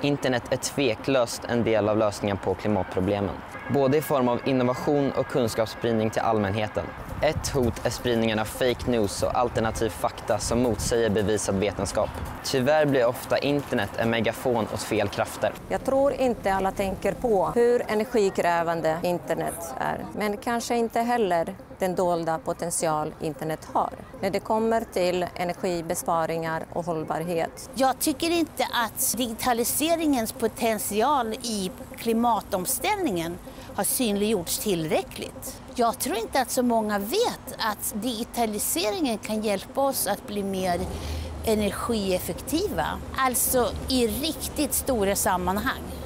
Internet är tveklöst en del av lösningen på klimatproblemen. Både i form av innovation och kunskapsspridning till allmänheten. Ett hot är spridningen av fake news och alternativ fakta som motsäger bevisad vetenskap. Tyvärr blir ofta internet en megafon åt fel krafter. Jag tror inte alla tänker på hur energikrävande internet är. Men kanske inte heller den dolda potential internet har. När det kommer till energibesparingar och hållbarhet. Jag tycker inte att digitaliseringens potential i klimatomställningen har synliggjorts tillräckligt. Jag tror inte att så många vet att digitaliseringen kan hjälpa oss att bli mer energieffektiva. Alltså i riktigt stora sammanhang.